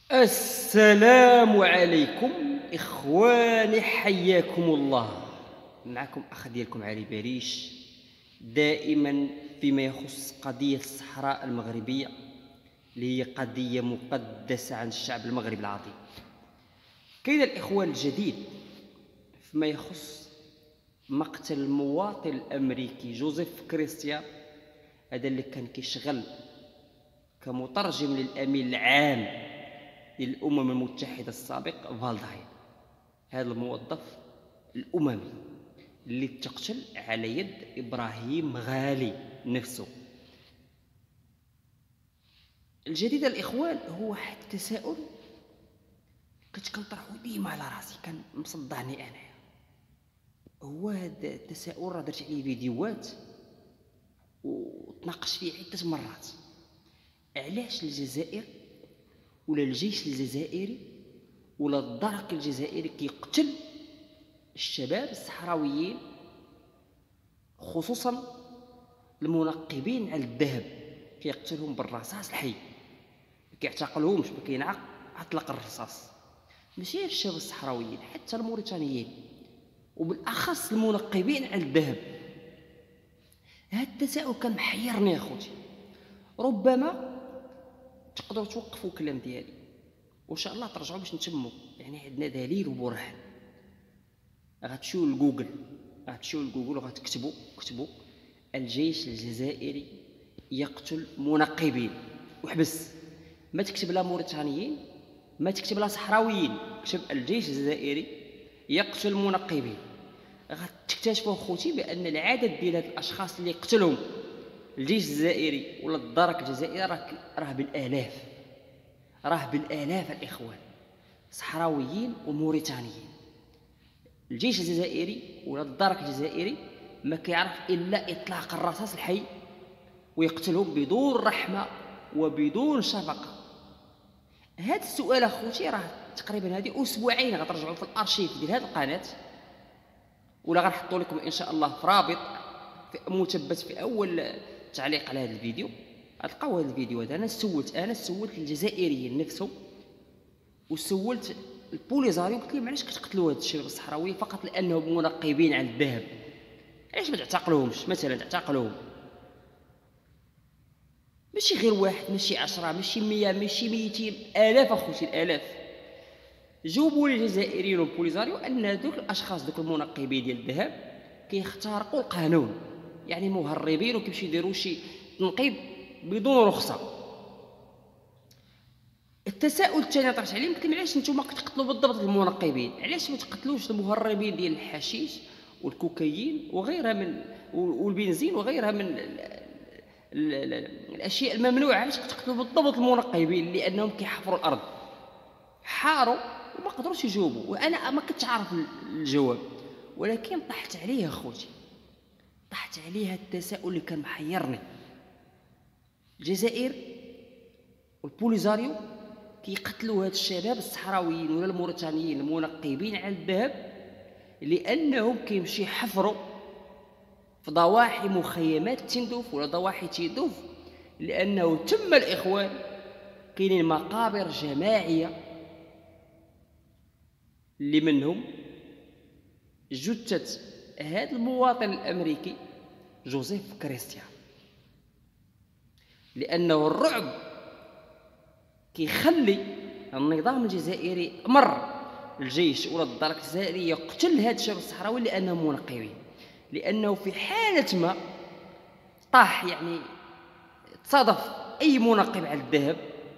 السلام عليكم إخواني، حياكم الله. معكم أخ ديالكم علي باريش، دائما فيما يخص قضية الصحراء المغربية اللي هي قضية مقدسة عن الشعب المغربي العظيم. كاين الإخوان الجديد فيما يخص مقتل المواطن الأمريكي جوزيف كريستيان، هذا اللي كان كيشغل كمترجم للأمين العام للأمم المتحدة السابق فالداير، هذا الموظف الأممي اللي تقتل على يد إبراهيم غالي نفسه. الجديد الإخوان هو واحد التساؤل كنت كنطرحو ديما على راسي، كان مصدعني أنايا. هو هذا التساؤل راه درت عليه فيديوهات وتناقش فيه عدة مرات. علاش الجزائر ولا الجيش الجزائري ولا الدرك الجزائري كيقتل الشباب الصحراويين، خصوصا المنقبين على الذهب، كيقتلهم بالرصاص الحي، ما كيعتقلهمش، ما كينعق اطلق الرصاص. ماشي الشباب الصحراويين، حتى الموريتانيين وبالاخص المنقبين على الذهب. هذا التساؤل كان محيرني يا خوتي. ربما تقدروا توقفوا الكلام ديالي وان شاء الله ترجعوا باش نتموا، يعني عندنا دليل وبرهان. غتمشيو لجوجل وغتكتبوا الجيش الجزائري يقتل منقبين وحبس. ما تكتب لا موريتانيين، ما تكتب لا صحراويين، كتب الجيش الجزائري يقتل منقبين. غتكتشفوا خوتي بان العدد ديال هاد الاشخاص اللي قتلهم الجيش الجزائري ولا الدرك الجزائري راه بالالاف الاخوان، صحراويين وموريتانيين. الجيش الجزائري ولا الدرك الجزائري ما كيعرف الا اطلاق الرصاص الحي ويقتلهم بدون رحمه وبدون شفقه. هذا السؤال اخوتي راه تقريبا هذه اسبوعين غترجعوا في الارشيف ديال هذه القناه، ولا غنحطوا لكم ان شاء الله في رابط مثبت في اول تعليق على هذا الفيديو. غتلقاو هذا الفيديو هذا. انا سولت الجزائريين نفسهم وسولت البوليزاريو، قلت لهم علاش كتقتلوا هاد الشباب الصحراويين فقط لانهم منقبين على الذهب؟ علاش ما تعتقلوهمش مثلا؟ تعتقلوهم ماشي غير واحد، ماشي 10، ماشي 100، ماشي 200، آلاف اخوتي، الآلاف. جاوبوا لي الجزائريين والبوليزاريو ان دوك الاشخاص، دوك المنقبين ديال الذهب كيخترقوا القانون، يعني مهربين وكيمشيو يديروا شي تنقيب بدون رخصه. التساؤل الثاني طرحت عليهم، قلت لهم علاش نتوما كتقتلوا بالضبط المنقبين؟ علاش ما تقتلوش المهربين ديال الحشيش والكوكايين وغيرها من والبنزين وغيرها من الاشياء الممنوعه؟ علاش كتقتلوا بالضبط المنقبين؟ لانهم كيحفروا الارض. حاروا وما قدروش يجاوبوا، وانا ما كنتش عارف الجواب، ولكن طحت عليه يا خوتي، طحت عليه هذا التساؤل اللي كان محيرني. الجزائر والبوليزاريو كيقتلوا هاد الشباب الصحراويين ولا الموريتانيين المنقبين على الذهب لانهم كيمشي يحفروا في ضواحي مخيمات تندوف ولا ضواحي تندوف، لانه تم الاخوان كاينين مقابر جماعيه اللي منهم جثه هذا المواطن الامريكي جوزيف كريستيان، لانه الرعب كيخلي النظام الجزائري امر الجيش ولا الدرك الجزائري يقتل هاد الشباب الصحراوي لانهم منقبين. لانه في حاله ما طاح، يعني تصادف اي منقب على الذهب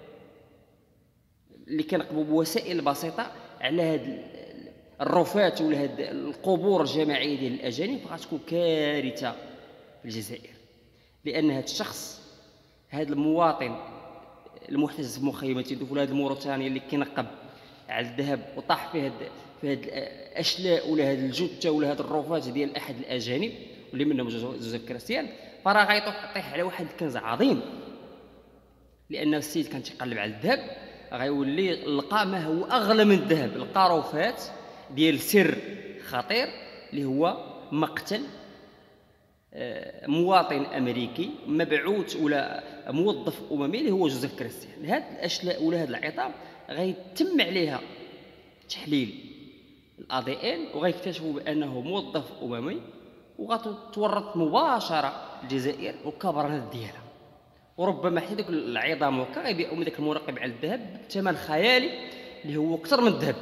اللي كنقبوا بوسائل بسيطه على هاد الرفات ولا هاد القبور الجماعيه ديال الاجانب، غتكون كارثه في الجزائر. لان هاد الشخص، هاد المواطن المحتجز في مخيمات تندوف ولا هاد الموريتاني اللي كينقب على الذهب وطاح في هاد الاشلاء ولا هاد الجثه ولا هاد الرفات ديال احد الاجانب واللي منهم جوزيف كريستيان، فراه غيطيح على واحد الكنز عظيم. لان السيد كان تيقلب على الذهب، غيولي لقى ما هو اغلى من الذهب، لقى رفات ديال سر خطير اللي هو مقتل مواطن امريكي مبعوث ولا موظف اممي اللي هو جوزيف كريستيان. هاد الاشلاء ولا هاد العظام غيتم عليها تحليل الADN وغيكتشفوا بانه موظف اممي، وغتتورط مباشره الجزائر والكبرانات ديالها. وربما حتى دوك العظام هكا غيبيعوا من داك المراقب على الذهب بثمن خيالي اللي هو اكثر من الذهب.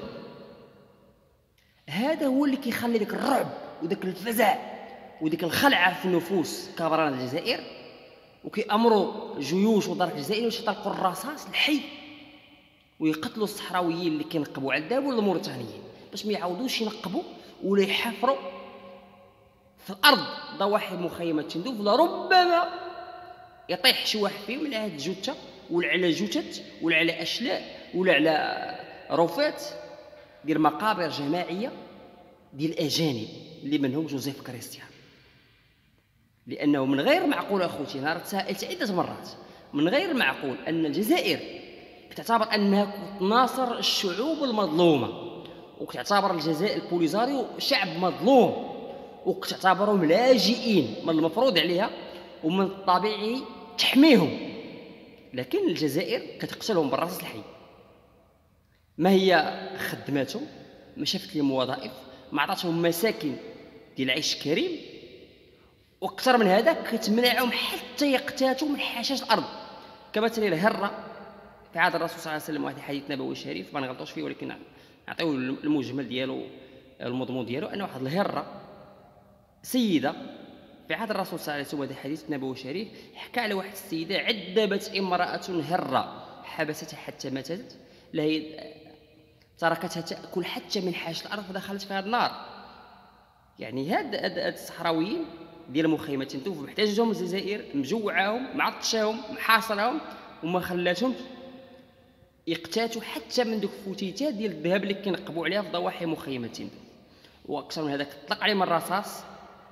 هذا هو اللي كيخلي داك الرعب وداك الفزع وديك الخلعه في نفوس كبران الجزائر، وكيامروا جيوش ودرك الجزائر باش يطلقوا الرصاص الحي ويقتلوا الصحراويين اللي كينقبوا على الذهب ولا الموريتانيين، باش ما يعاودوش ينقبوا ولا يحفروا في الارض ضواحي مخيمات تندوف، ولا ربما يطيح شي واحد فيهم على هاد الجثه ولا على جثث ولا على اشلاء ولا على رفات ديال مقابر جماعيه ديال الاجانب اللي منهم جوزيف كريستيان. لانه من غير معقول اخوتي، انا تساءلت عده مرات، من غير معقول ان الجزائر تعتبر انها تناصر الشعوب المظلومه، وكتعتبر الجزائر البوليزاريو شعب مظلوم، وكتعتبرهم لاجئين من المفروض عليها ومن الطبيعي تحميهم، لكن الجزائر كتقتلهم بالرصاص الحي. ما هي خدماتهم؟ ما شافت لهم وظائف، ما عطاتهم مساكن ديال العيش الكريم، واكثر من هذا كتمنعهم حتى يقتاتوا من حشائش الارض. كمثل الهره في عهد الرسول صلى الله عليه وسلم، واحد الحديث نبوي شريف ما نغلطوش فيه ولكن نعطيو المجمل ديالو المضمون ديالو، ان واحد الهره سيده في عهد الرسول صلى الله عليه وسلم، هذا حديث نبوي شريف، حكى على واحد السيده عذبت امراه هره حبستها حتى ماتت، لا هي تركتها تاكل حتى من حاش الارض فدخلت فيها النار. يعني هاد الصحراويين ديال مخيمات تندوف محتاجهم الجزائر، مجوعاهم معطشاهم محاصرهم، وما خلاتهم يقتاتوا حتى من دوك الفتيتات ديال الذهب اللي كينقبوا عليها في ضواحي مخيمات تندوف. واكثر من هذا كتطلق عليهم الرصاص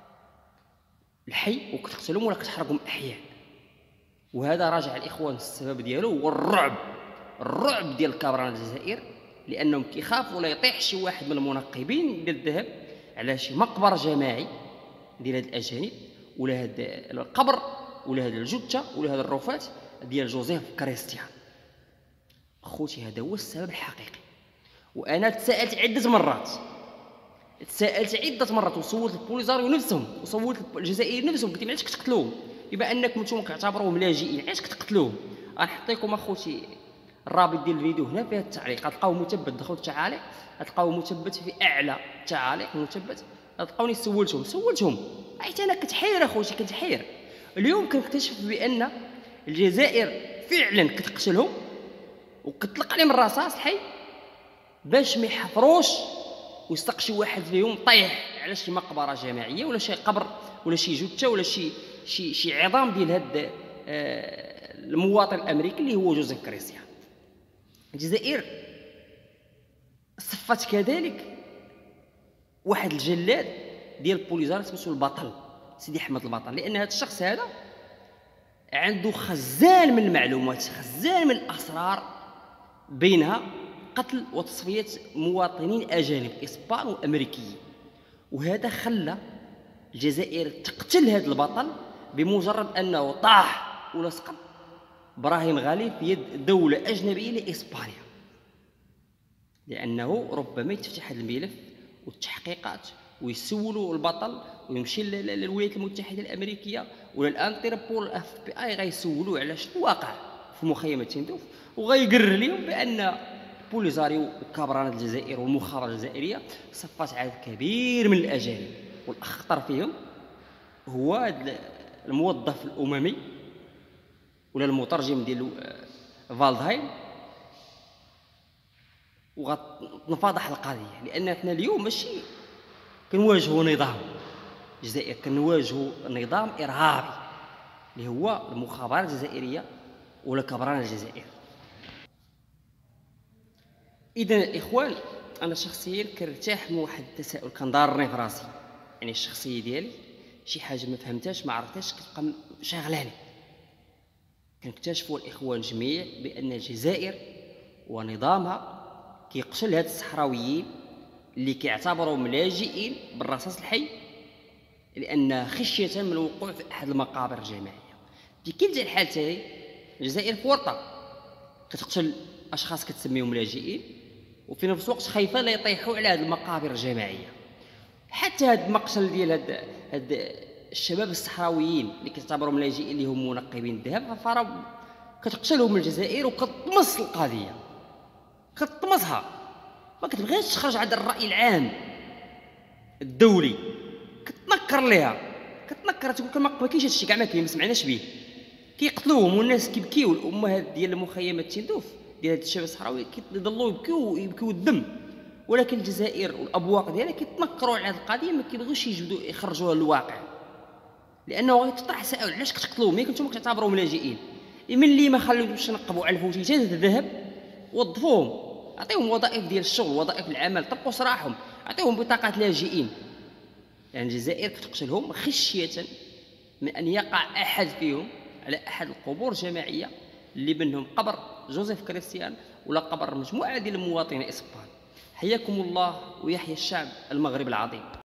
الحي وكتقتلهم ولا كتحرقهم احياء. وهذا راجع الاخوان السبب ديالو هو الرعب ديال الكبران الجزائر، لانهم كيخافوا لا يطيح شي واحد من المنقبين ديال الذهب على شي مقبر جماعي ديال هاد الاجانب، ولا هاد القبر ولا هاد الجثه ولا هاد الرفات ديال جوزيف كريستيان. اخوتي هذا هو السبب الحقيقي. وانا تساءلت عده مرات وصولت البوليزاريو نفسهم وصولت الجزائريين نفسهم، قلت لهم علاش كتقتلوهم بما انكم نتوما كتعتبروهم لاجئين، علاش كتقتلوهم؟ غنحط لكم اخوتي الرابط ديال الفيديو هنا فيها التعليق، غتلقاو مثبت، دخلوا التعاليق غتلقاو مثبت في اعلى تعاليق مثبت، غتلقاوني سولتهم حيت انا كتحير اخوتي، كتحير. اليوم كنكتشف بان الجزائر فعلا كتقتلهم وكتطلق عليهم الرصاص الحي باش ما يحفروش ويستق شي واحد فيهم طيح على شي مقبره جماعيه ولا شي قبر ولا شي جثه ولا شي عظام ديال هاد المواطن الامريكي اللي هو جوزيف كريستيان. الجزائر صفت كذلك واحد الجلاد ديال البوليزار سميتو البطل، سيدي احمد البطل، لان هذا الشخص هذا عنده خزان من المعلومات، خزان من الاسرار، بينها قتل وتصفيه مواطنين اجانب اسبان وامريكيين. وهذا خلى الجزائر تقتل هذا البطل بمجرد انه طاح ولا سقط براهين غالي في يد دوله اجنبيه لاسبانيا، لانه ربما يتفتح هذا الملف والتحقيقات ويسولوا البطل ويمشي للولايات المتحده الامريكيه ولا الانتربول الاف بي اي غيسولوا على شنو واقع في مخيمات تندوف، وغيقرر لهم بان البوليزاريو والكبران الجزائر والمخابرات الجزائريه صفات عدد كبير من الاجانب، والاخطر فيهم هو الموظف الاممي ولا المترجم ديال فالدهايم. وغتنفضح القضيه، لان احنا اليوم ماشي كنواجهوا نظام الجزائر، كنواجهوا نظام ارهابي اللي هو المخابرات الجزائريه ولا كبران الجزائر. اذا الاخوان انا شخصيا كنرتاح من واحد التساؤل كنضارني في راسي، يعني الشخصيه ديالي شي حاجه ما فهمتهاش ما عرفتهاش كتبقى شاغلاني. كنكتشفوا الاخوان جميع بان الجزائر ونظامها كيقتل هاد الصحراويين اللي كيعتبروا لاجئين بالرصاص الحي لأن خشية من الوقوع في أحد المقابر الجماعية. في كلتا الحالتين الجزائر في ورطة، كتقتل أشخاص كتسميهم لاجئين، وفي نفس الوقت خايفة لا يطيحوا على هذه المقابر الجماعية. حتى هذا المقتل ديال هاد الشباب الصحراويين اللي كتعتبرهم لاجئين اللي هم منقبين الذهب، فراه كتقتلهم الجزائر وكتطمس القضية، كتطمسها، ما كتبغيش تخرج عند الرأي العام الدولي، كتنكر ليها، كتنكر، تقول ما كاينش هادشي كاع، ما كاين، ما سمعناش به، كيقتلوهم والناس كيبكيو. الامهات ديال المخيمات تندوف ديال هاد الشباب الصحراوي كيضلوا يبكيو الدم، ولكن الجزائر والابواق ديالها كيتنكروا على هذه القضيه، ما كيبغيوش يجبدوا يخرجوها للواقع، لانه غيتطرح سؤال علاش كتقتلوهم ملي كنتم كتعتبروهم لاجئين؟ من اللي ما خلوش ينقبوا على الفوتيتات الذهب، وظفوهم، عطيهم وظائف ديال الشغل، وظائف العمل، طبقوا سراحهم، عطيهم بطاقات لاجئين. يعني الجزائر كتقتلهم خشيه من ان يقع احد فيهم على احد القبور الجماعيه اللي منهم قبر جوزيف كريستيان ولا قبر مجموعه ديال المواطنين اسبان. حياكم الله ويحيى الشعب المغرب العظيم.